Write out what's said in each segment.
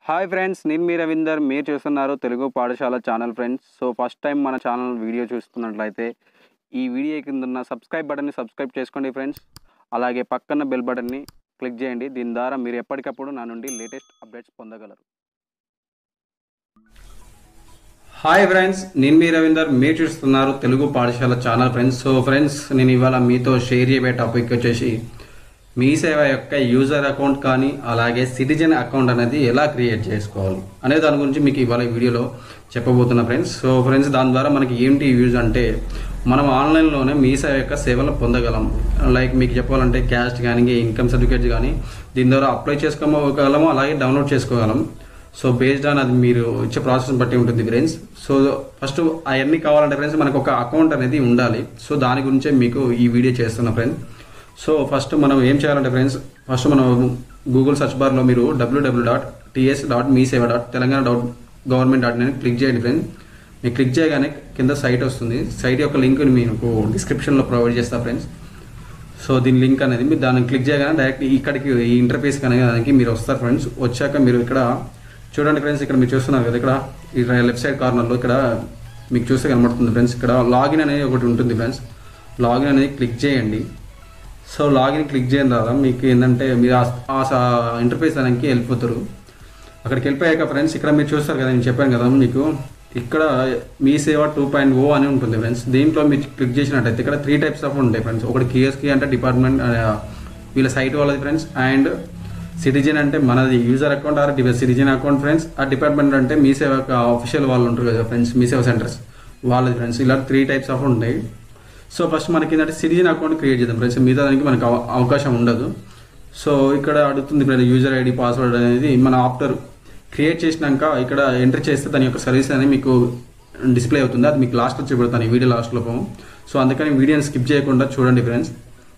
Hi friends, నేను మీ రవీందర్. మీరు చూస్తున్నారు Telugu Pathashala channel friends. So first time మన ఛానల్ వీడియో చూస్తున్నట్లయితే ఈ వీడియో కింద ఉన్న సబ్స్క్రైబ్ బటన్ని సబ్స్క్రైబ్ చేసుకోండి ఫ్రెండ్స్. అలాగే పక్కన బెల్ బటన్ని క్లిక్ చేయండి. దీని ద్వారా మీరు ఎప్పటికప్పుడు నా నుండి లేటెస్ట్ అప్డేట్స్ పొందగలరు. హాయ్ ఫ్రెండ్స్, నేను మీ రవీందర్. మీరు చూస్తున్నారు Telugu Pathashala channel friends. So friends, నేను ఇవాళ మీతో షేర్ చేయబోయే టాపిక్ వచ్చేసి మీ సేవ యొక్క యూజర్ అకౌంట్ కానీ అలాగే సిటిజన్ అకౌంట్ అనేది ఎలా క్రియేట్ చేసుకోవాలి అనే దాని గురించి మీకు ఇవాళ ఈ వీడియోలో చెప్పబోతున్నా ఫ్రెండ్స్. సో ఫ్రెండ్స్, దాని ద్వారా మనకి ఏంటి యూజ్ అంటే మనం ఆన్లైన్లోనే మీ సేవ యొక్క సేవలు పొందగలం. లైక్ మీకు చెప్పాలంటే క్యాస్ట్ కానీ ఇన్కమ్ సర్టిఫికేట్స్ కానీ దీని ద్వారా అప్లై చేసుకోగలము, అలాగే డౌన్లోడ్ చేసుకోగలం. సో బేస్డ్ ఆన్ అది మీరు ఇచ్చే ప్రాసెస్ బట్టి ఉంటుంది ఫ్రెండ్స్. సో ఫస్ట్ అవన్నీ కావాలంటే ఫ్రెండ్స్ మనకు ఒక అకౌంట్ అనేది ఉండాలి. సో దాని గురించే మీకు ఈ వీడియో చేస్తున్నా ఫ్రెండ్స్. సో ఫస్ట్ మనం ఏం చేయాలంటే ఫ్రెండ్స్, ఫస్ట్ మనం గూగుల్ సర్చ్ బార్లో మీరు www.ts.meeseva.telangana.government.in అని క్లిక్ చేయండి ఫ్రెండ్స్. మీరు క్లిక్ చేయగానే కింద సైట్ వస్తుంది. సైట్ యొక్క లింక్ మీకు డిస్క్రిప్షన్లో ప్రొవైడ్ చేస్తా ఫ్రెండ్స్. సో దీని లింక్ అనేది మీరు దాన్ని క్లిక్ చేయగానే డైరెక్ట్ ఇక్కడికి ఈ ఇంటర్ఫేస్ అనేది మీరు వస్తారు ఫ్రెండ్స్. వచ్చాక మీరు ఇక్కడ చూడండి ఫ్రెండ్స్, ఇక్కడ మీరు చూస్తున్నారు కదా, ఇక్కడ ఈ లెఫ్ట్ సైడ్ కార్నర్లో ఇక్కడ మీకు చూస్తే కనబడుతుంది ఫ్రెండ్స్. ఇక్కడ లాగిన్ అనేది ఒకటి ఉంటుంది ఫ్రెండ్స్. లాగిన్ అనేది క్లిక్ చేయండి. సో లాగిన్ క్లిక్ చేయడం ద్వారా మీకు ఏంటంటే మీరు ఆ ఇంటర్ఫేస్ దానికి వెళ్ళిపోతారు. అక్కడికి వెళ్ళిపోయాక ఫ్రెండ్స్ ఇక్కడ మీరు చూస్తారు కదా, నేను చెప్పాను కదా మీకు ఇక్కడ మీ సేవ 2.0 అని ఉంటుంది ఫ్రెండ్స్. దీంట్లో మీరు క్లిక్ చేసినట్టయితే ఇక్కడ 3 టైప్స్ ఆఫ్ ఉంటాయి ఫ్రెండ్స్. ఒకటి కేఎస్కి అంటే డిపార్ట్మెంట్ వీళ్ళ సైట్ వాళ్ళది ఫ్రెండ్స్, అండ్ సిటిజన్ అంటే మనది user account or citizen account friends. ఆ డిపార్ట్మెంట్ అంటే మీ సేవ ఆఫీషియల్ వాళ్ళు ఉంటారు కదా ఫ్రెండ్స్, మీ సేవ సెంటర్స్ వాళ్ళది ఫ్రెండ్స్. ఇలా 3 టైప్స్ ఆఫ్ ఉంటాయి. సో ఫస్ట్ మనకి ఏంటంటే సిటిజన్ అకౌంట్ క్రియేట్ చేద్దాం ఫ్రెండ్స్. మిగతా దానికి మనకు అవకాశం ఉండదు. సో ఇక్కడ అడుగుతుంది ఫ్రెండ్స్ యూజర్ ఐడి పాస్వర్డ్ అనేది మనం ఆఫ్టర్ క్రియేట్ చేసినాక ఇక్కడ ఎంటర్ చేస్తే దాని యొక్క సర్వీస్ అనేది మీకు డిస్ప్లే అవుతుంది. అది మీకు లాస్ట్లో చూపెడతాను ఈ వీడియో లాస్ట్లో. సో అందుకని వీడియోని స్కిప్ చేయకుండా చూడండి ఫ్రెండ్స్.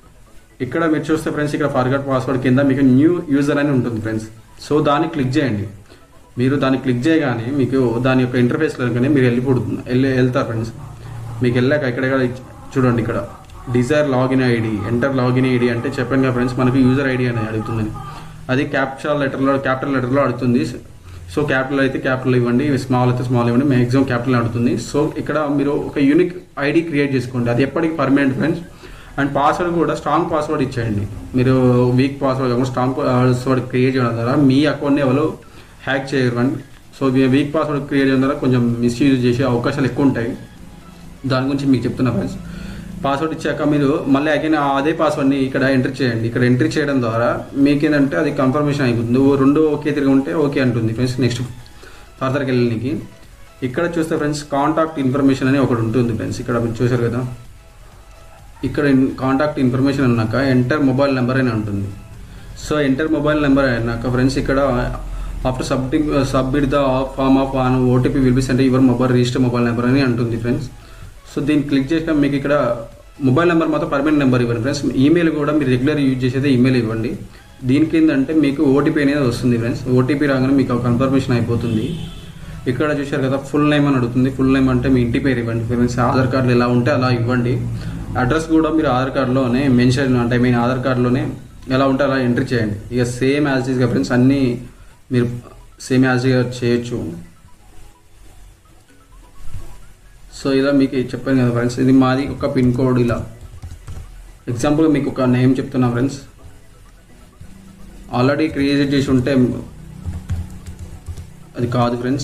ఇక్కడ మీరు చూస్తే ఫ్రెండ్స్ ఇక్కడ ఫర్గట్ పాస్వర్డ్ కింద మీకు న్యూ యూజర్ అని ఉంటుంది ఫ్రెండ్స్. సో దాన్ని క్లిక్ చేయండి. మీరు దాన్ని క్లిక్ చేయగానే మీకు దాని యొక్క ఇంటర్ఫేస్లో మీరు వెళ్తారు ఫ్రెండ్స్. మీకు వెళ్ళాక ఇక్కడ చూడండి, ఇక్కడ desire login ID, enter login ID అంటే చెప్పాను కదా ఫ్రెండ్స్, మనకు యూజర్ ఐడి అనేది అడుగుతుంది. అది క్యాపిటల్ లెటర్లో అడుగుతుంది. సో క్యాపిటల్ అయితే క్యాపిటల్ ఇవ్వండి, స్మాల్ అయితే స్మాల్ ఇవ్వండి, మ్యాక్సిమం క్యాపిటల్ అడుగుతుంది. సో ఇక్కడ మీరు ఒక యూనిక్ ఐడి క్రియేట్ చేసుకోండి, అది ఎప్పటికీ పర్మనెంట్ ఫ్రెండ్స్. అండ్ పాస్వర్డ్ కూడా స్ట్రాంగ్ పాస్వర్డ్ ఇచ్చేయండి. మీరు వీక్ పాస్వర్డ్ కాకుండా స్ట్రాంగ్ పాస్వర్డ్ క్రియేట్ చేయడం ద్వారా మీ అకౌంట్ని ఎవరు హ్యాక్ చేయరు. సో వీక్ పాస్వర్డ్ క్రియేట్ చేయడం ద్వారా కొంచెం మిస్యూజ్ చేసే అవకాశాలు ఎక్కువ ఉంటాయి. దాని గురించి మీకు చెప్తున్నా ఫ్రెండ్స్. పాస్వర్డ్ ఇచ్చాక మీరు మళ్ళీ అగైన్ అదే పాస్వర్డ్ని ఇక్కడ ఎంటర్ చేయండి. ఇక్కడ ఎంట్రీ చేయడం ద్వారా మీకు ఏంటంటే అది కన్ఫర్మేషన్ అయిపోతుంది. రెండు ఓకే తిరిగి ఉంటే ఓకే అంటుంది ఫ్రెండ్స్. నెక్స్ట్ ఫర్దర్కి వెళ్ళడానికి ఇక్కడ చూస్తే ఫ్రెండ్స్ కాంటాక్ట్ ఇన్ఫర్మేషన్ అని ఒకటి ఉంటుంది ఫ్రెండ్స్. ఇక్కడ మీరు చూసారు కదా, ఇక్కడ కాంటాక్ట్ ఇన్ఫర్మేషన్ అన్నాక ఎంటర్ మొబైల్ నెంబర్ అని ఉంటుంది. సో ఎంటర్ మొబైల్ నెంబర్ అన్నాక ఫ్రెండ్స్ ఇక్కడ after submit the form of on OTP will be sent your mobile register mobile number అని అంటుంది ఫ్రెండ్స్. సో దీన్ని క్లిక్ చేసాక మీకు ఇక్కడ మొబైల్ నెంబర్ మాత్రం పర్మనెంట్ నెంబర్ ఇవ్వండి ఫ్రెండ్స్. ఈమెయిల్ కూడా మీరు రెగ్యులర్ యూజ్ చేసేది ఈమెయిల్ ఇవ్వండి. దీనికి ఏంటంటే మీకు ఓటీపీ అనేది వస్తుంది ఫ్రెండ్స్. ఓటీపీ రాగానే మీకు కన్ఫర్మేషన్ అయిపోతుంది. ఇక్కడ చూశారు కదా, ఫుల్ నేమ్ అని అడుగుతుంది. ఫుల్ నేమ్ అంటే మీ ఇంటి పేరు ఇవ్వండి ఫ్రెండ్స్. ఆధార్ కార్డులో ఎలా ఉంటే అలా ఇవ్వండి. అడ్రస్ కూడా మీరు ఆధార్ కార్డులోనే మెన్షన్ అంటే మీ ఆధార్ కార్డులోనే ఎలా ఉంటే అలా ఎంట్రీ చేయండి. ఇక సేమ్ యాజ్ ఈజ్గా ఫ్రెండ్స్ అన్నీ మీరు సేమ్ యాజ్ ఈజ్గా చేయొచ్చు. సో ఇలా మీకు చెప్పాను కదా ఫ్రెండ్స్, ఇది మాది ఒక పిన్ కోడ్. ఇలా ఎగ్జాంపుల్ మీకు ఒక నేమ్ చెప్తున్నా ఫ్రెండ్స్. ఆల్రెడీ క్రియేట్ చేసి ఉంటే అది కాదు ఫ్రెండ్స్.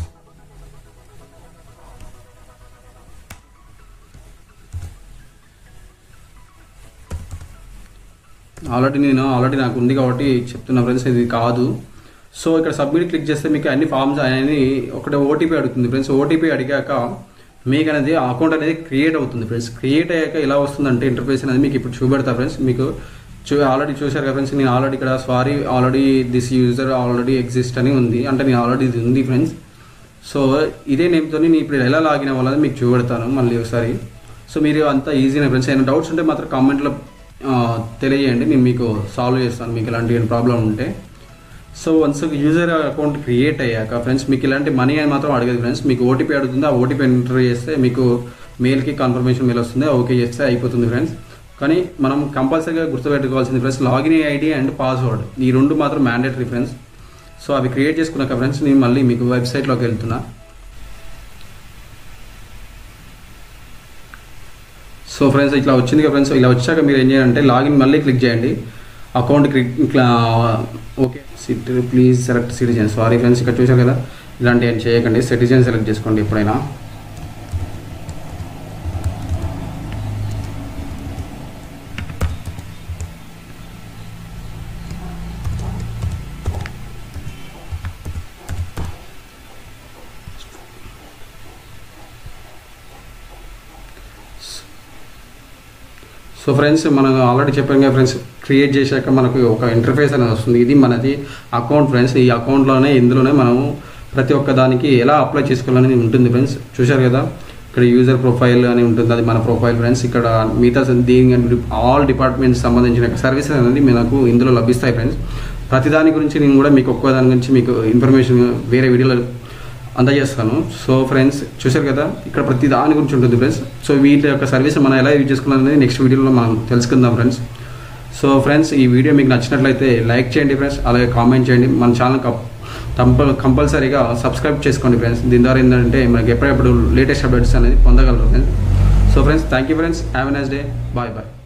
ఆల్రెడీ నాకు ఉంది కాబట్టి చెప్తున్నా ఫ్రెండ్స్, ఇది కాదు. సో ఇక్కడ సబ్మిట్ క్లిక్ చేస్తే మీకు అన్ని ఫామ్స్ అనేది ఒకటి ఓటీపీ అడుగుతుంది ఫ్రెండ్స్. ఓటీపీ అడిగాక మీకు అనేది అకౌంట్ అనేది క్రియేట్ అవుతుంది ఫ్రెండ్స్. క్రియేట్ అయ్యాక ఎలా వస్తుందంటే ఇంటర్ఫేస్ అనేది మీకు ఇప్పుడు చూపెడతా ఫ్రెండ్స్. మీకు ఆల్రెడీ చూశారు కదా ఫ్రెండ్స్, నేను ఆల్రెడీ ఇక్కడ already this user already exist అని ఉంది, అంటే నేను ఆల్రెడీ ఇది ఉంది ఫ్రెండ్స్. సో ఇదే నేమ్తో నేను ఇప్పుడు ఎలా లాగిన్ అవ్వాలని మీకు చూపెడతాను మళ్ళీ ఒకసారి. సో మీరు అంతా ఈజీనే ఫ్రెండ్స్. ఏమైనా డౌట్స్ ఉంటే మాత్రం కామెంట్లో తెలియజేయండి, నేను మీకు సాల్వ్ చేస్తాను మీకు ఎలాంటి ప్రాబ్లం ఉంటే. So once user account create అయ్యాక ఫ్రెండ్స్ మీకు ఇలాంటి మనీ అని మాత్రం అడగదు ఫ్రెండ్స్. మీకు ఓటీపీ అడుగుతుంది. ఆ ఓటీపీ ఎంటర్ చేస్తే మీకు మెయిల్కి కన్ఫర్మేషన్ మెయిల్ వస్తుంది. ఓకే చేస్తే అయిపోతుంది ఫ్రెండ్స్. కానీ మనం కంపల్సరీగా గుర్తుపెట్టుకోవాల్సింది friends, login ID and password ఈ రెండు మాత్రం మ్యాండేటరీ ఫ్రెండ్స్. సో అవి క్రియేట్ చేసుకున్నాక ఫ్రెండ్స్ నేను మళ్ళీ మీకు వెబ్సైట్లోకి వెళ్తున్నా. సో ఫ్రెండ్స్ ఇట్లా వచ్చింది కదా ఫ్రెండ్స్. ఇలా వచ్చాక మీరు ఏం చేయాలంటే లాగిన్ మళ్ళీ క్లిక్ చేయండి. అకౌంట్ ఇట్లా okay city please select citizen. Sorry friends, ఇక్కడ చూసారు కదా, ఇలాంటి ఏం చేయకండి, సిటిజన్ సెలెక్ట్ చేసుకోండి ఎప్పుడైనా. సో ఫ్రెండ్స్ మనం ఆల్రెడీ చెప్పాం కదా ఫ్రెండ్స్, క్రియేట్ చేశాక మనకు ఒక ఇంటర్ఫేస్ అనేది వస్తుంది. ఇది మనది అకౌంట్ ఫ్రెండ్స్. ఈ అకౌంట్లోనే ఇందులోనే మనము ప్రతి ఒక్క దానికి ఎలా అప్లై చేసుకోవాలని ఉంటుంది ఫ్రెండ్స్. చూశారు కదా, ఇక్కడ యూజర్ ప్రొఫైల్ అని ఉంటుంది, అది మన ప్రొఫైల్ ఫ్రెండ్స్. ఇక్కడ మిగతా దీని ఆల్ డిపార్ట్మెంట్స్ సంబంధించిన సర్వీసెస్ అనేది మనకు ఇందులో లభిస్తాయి ఫ్రెండ్స్. ప్రతి దాని గురించి నేను కూడా మీకు ఒక్క దాని గురించి మీకు ఇన్ఫర్మేషన్ వేరే వీడియోలో అందజేస్తాను. సో ఫ్రెండ్స్ చూశారు కదా, ఇక్కడ ప్రతి దాని గురించి ఉంటుంది ఫ్రెండ్స్. సో వీటి యొక్క సర్వీస్ మనం ఎలా యూజ్ చేసుకోవాలనేది నెక్స్ట్ వీడియోలో మనం తెలుసుకుందాం ఫ్రెండ్స్. సో ఫ్రెండ్స్ ఈ వీడియో మీకు నచ్చినట్లయితే లైక్ చేయండి ఫ్రెండ్స్, అలాగే కామెంట్ చేయండి. మన ఛానల్ కంపల్సరీగా సబ్స్క్రైబ్ చేసుకోండి ఫ్రెండ్స్. దీని ద్వారా ఏంటంటే మనకి ఎప్పుడెప్పుడు లేటెస్ట్ అప్డేట్స్ అనేది పొందగలరు friends. So friends thank you friends, have a nice day, bye bye.